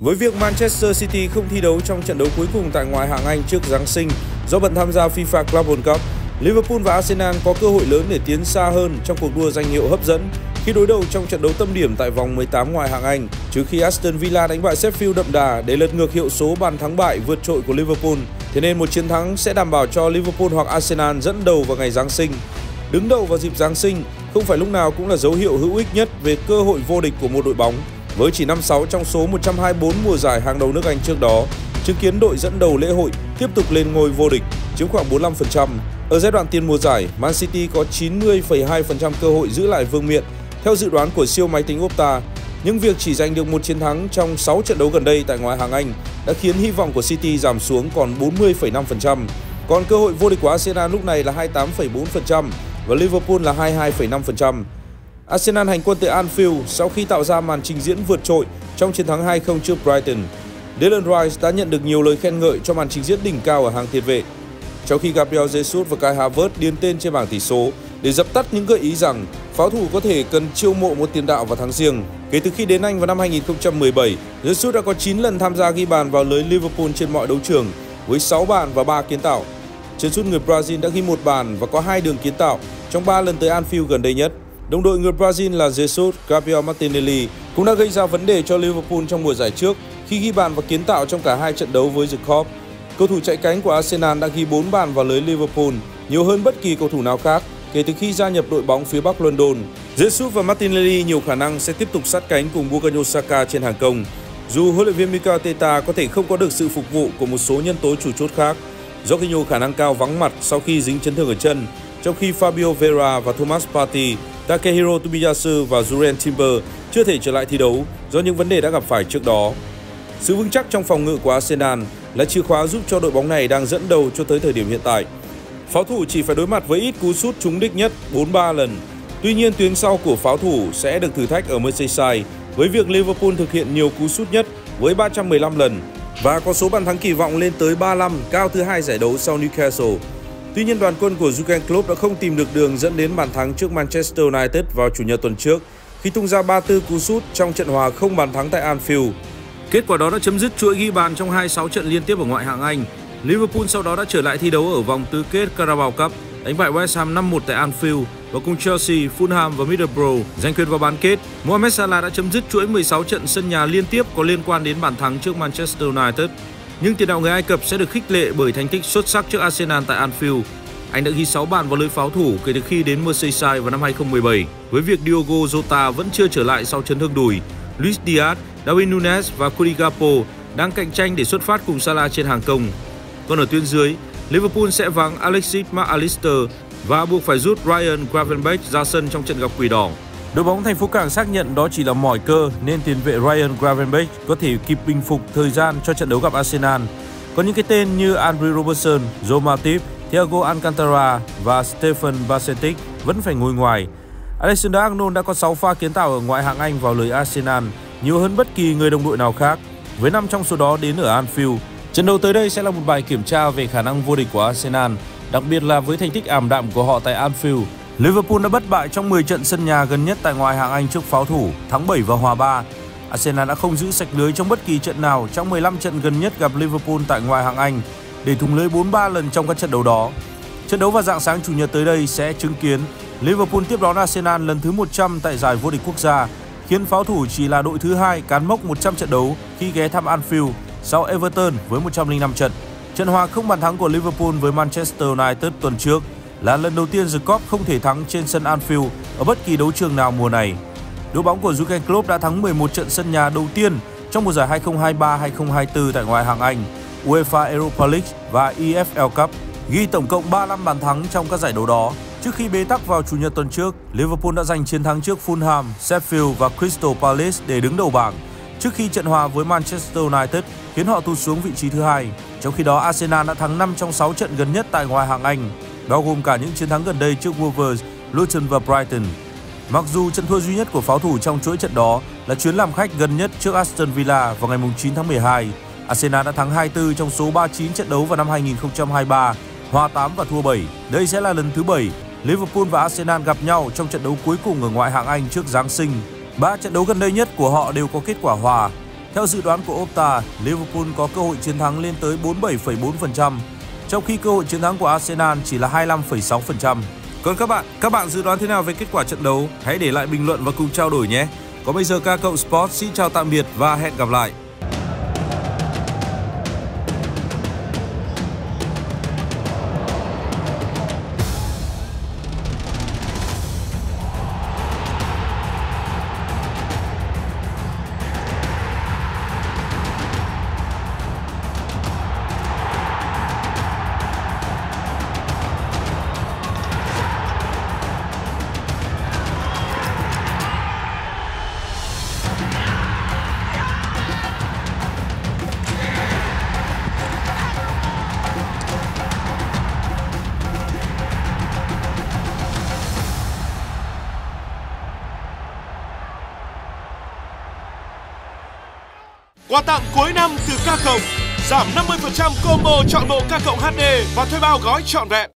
Với việc Manchester City không thi đấu trong trận đấu cuối cùng tại ngoại hạng Anh trước Giáng sinh do bận tham gia FIFA Club World Cup, Liverpool và Arsenal có cơ hội lớn để tiến xa hơn trong cuộc đua danh hiệu hấp dẫn khi đối đầu trong trận đấu tâm điểm tại vòng 18 ngoại hạng Anh, trước khi Aston Villa đánh bại Sheffield đậm đà để lật ngược hiệu số bàn thắng bại vượt trội của Liverpool. Thế nên một chiến thắng sẽ đảm bảo cho Liverpool hoặc Arsenal dẫn đầu vào ngày Giáng sinh. Đứng đầu vào dịp Giáng sinh không phải lúc nào cũng là dấu hiệu hữu ích nhất về cơ hội vô địch của một đội bóng. Với chỉ 56 trong số 124 mùa giải hàng đầu nước Anh trước đó, chứng kiến đội dẫn đầu lễ hội tiếp tục lên ngôi vô địch, chiếm khoảng 45%. Ở giai đoạn tiền mùa giải, Man City có 90,2% cơ hội giữ lại vương miện theo dự đoán của siêu máy tính Opta. Nhưng việc chỉ giành được một chiến thắng trong 6 trận đấu gần đây tại ngoại hạng Anh đã khiến hy vọng của City giảm xuống còn 40,5%. Còn cơ hội vô địch của Arsenal lúc này là 28,4% và Liverpool là 22,5%. Arsenal hành quân tới Anfield sau khi tạo ra màn trình diễn vượt trội trong chiến thắng 2-0 trước Brighton. Declan Rice đã nhận được nhiều lời khen ngợi cho màn trình diễn đỉnh cao ở hàng tiền vệ, trong khi Gabriel Jesus và Kai Havertz điền tên trên bảng tỷ số để dập tắt những gợi ý rằng pháo thủ có thể cần chiêu mộ một tiền đạo và thắng riêng. Kể từ khi đến Anh vào năm 2017, Jesus đã có 9 lần tham gia ghi bàn vào lưới Liverpool trên mọi đấu trường với 6 bàn và 3 kiến tạo. Chân sút người Brazil đã ghi 1 bàn và có 2 đường kiến tạo trong 3 lần tới Anfield gần đây nhất. Đồng đội người Brazil là Jesus, Gabriel Martinelli cũng đã gây ra vấn đề cho Liverpool trong mùa giải trước khi ghi bàn và kiến tạo trong cả 2 trận đấu với The Corp. Cầu thủ chạy cánh của Arsenal đã ghi 4 bàn vào lưới Liverpool, nhiều hơn bất kỳ cầu thủ nào khác kể từ khi gia nhập đội bóng phía Bắc London. Jesus và Martinelli nhiều khả năng sẽ tiếp tục sát cánh cùng Bukayo Saka trên hàng công, dù huấn luyện viên Mikel Arteta có thể không có được sự phục vụ của một số nhân tố chủ chốt khác. Jorginho khả năng cao vắng mặt sau khi dính chấn thương ở chân, trong khi Fabio Vieira và Thomas Partey, Takehiro Tomiyasu và Jurriel Timber chưa thể trở lại thi đấu do những vấn đề đã gặp phải trước đó. Sự vững chắc trong phòng ngự của Arsenal là chìa khóa giúp cho đội bóng này đang dẫn đầu cho tới thời điểm hiện tại. Pháo thủ chỉ phải đối mặt với ít cú sút trúng đích nhất 43 lần. Tuy nhiên, tuyến sau của pháo thủ sẽ được thử thách ở Merseyside với việc Liverpool thực hiện nhiều cú sút nhất với 315 lần và có số bàn thắng kỳ vọng lên tới 35, cao thứ 2 giải đấu sau Newcastle. Tuy nhiên, đoàn quân của Jurgen Klopp đã không tìm được đường dẫn đến bàn thắng trước Manchester United vào Chủ nhật tuần trước khi tung ra 34 cú sút trong trận hòa không bàn thắng tại Anfield. Kết quả đó đã chấm dứt chuỗi ghi bàn trong 26 trận liên tiếp ở ngoại hạng Anh. Liverpool sau đó đã trở lại thi đấu ở vòng tứ kết Carabao Cup, đánh bại West Ham 5-1 tại Anfield và cùng Chelsea, Fulham và Middlesbrough giành quyền vào bán kết. Mohamed Salah đã chấm dứt chuỗi 16 trận sân nhà liên tiếp có liên quan đến bàn thắng trước Manchester United. Nhưng tiền đạo người Ai Cập sẽ được khích lệ bởi thành tích xuất sắc trước Arsenal tại Anfield. Anh đã ghi 6 bàn vào lưới pháo thủ kể từ khi đến Merseyside vào năm 2017. Với việc Diogo Jota vẫn chưa trở lại sau chấn thương đùi, Luis Diaz, Darwin Núñez và Cody Gakpo đang cạnh tranh để xuất phát cùng Salah trên hàng công. Còn ở tuyến dưới, Liverpool sẽ vắng Alexis Mac Allister và buộc phải rút Ryan Gravenberch ra sân trong trận gặp Quỷ Đỏ. Đội bóng thành phố Cảng xác nhận đó chỉ là mỏi cơ nên tiền vệ Ryan Gravenberch có thể kịp bình phục thời gian cho trận đấu gặp Arsenal. Có những cái tên như Andre Robertson, Joe Matip, Thiago Alcantara và Stefan Bajcetic vẫn phải ngồi ngoài. Alexander-Arnold đã có 6 pha kiến tạo ở ngoại hạng Anh vào lưới Arsenal, nhiều hơn bất kỳ người đồng đội nào khác, với 5 trong số đó đến ở Anfield. Trận đấu tới đây sẽ là một bài kiểm tra về khả năng vô địch của Arsenal, đặc biệt là với thành tích ảm đạm của họ tại Anfield. Liverpool đã bất bại trong 10 trận sân nhà gần nhất tại ngoại hạng Anh trước pháo thủ, thắng 7 và hòa 3. Arsenal đã không giữ sạch lưới trong bất kỳ trận nào trong 15 trận gần nhất gặp Liverpool tại ngoại hạng Anh, để thủng lưới 43 lần trong các trận đấu đó. Trận đấu vào rạng sáng Chủ nhật tới đây sẽ chứng kiến Liverpool tiếp đón Arsenal lần thứ 100 tại giải vô địch quốc gia, khiến pháo thủ chỉ là đội thứ 2 cán mốc 100 trận đấu khi ghé thăm Anfield sau Everton với 105 trận. Trận hòa không bàn thắng của Liverpool với Manchester United tuần trước là lần đầu tiên The Corp không thể thắng trên sân Anfield ở bất kỳ đấu trường nào mùa này. Đội bóng của Jurgen Klopp đã thắng 11 trận sân nhà đầu tiên trong mùa giải 2023-2024 tại ngoại hạng Anh, UEFA Europa League và EFL Cup, ghi tổng cộng 35 bàn thắng trong các giải đấu đó. Trước khi bế tắc vào Chủ nhật tuần trước, Liverpool đã giành chiến thắng trước Fulham, Sheffield và Crystal Palace để đứng đầu bảng, trước khi trận hòa với Manchester United khiến họ tụt xuống vị trí thứ 2. Trong khi đó, Arsenal đã thắng 5 trong 6 trận gần nhất tại ngoại hạng Anh, bao gồm cả những chiến thắng gần đây trước Wolves, Luton và Brighton. Mặc dù trận thua duy nhất của pháo thủ trong chuỗi trận đó là chuyến làm khách gần nhất trước Aston Villa vào ngày 9 tháng 12, Arsenal đã thắng 24 trong số 39 trận đấu vào năm 2023, hòa 8 và thua 7. Đây sẽ là lần thứ 7 Liverpool và Arsenal gặp nhau trong trận đấu cuối cùng ở ngoại hạng Anh trước Giáng sinh. 3 trận đấu gần đây nhất của họ đều có kết quả hòa. Theo dự đoán của Opta, Liverpool có cơ hội chiến thắng lên tới 47,4%, trong khi cơ hội chiến thắng của Arsenal chỉ là 25,6%. Còn các bạn dự đoán thế nào về kết quả trận đấu? Hãy để lại bình luận và cùng trao đổi nhé. Còn bây giờ K Sport xin chào tạm biệt và hẹn gặp lại. Quà tặng cuối năm từ K-Cộng, giảm 50% combo trọn bộ K-Cộng HD và thuê bao gói trọn vẹn.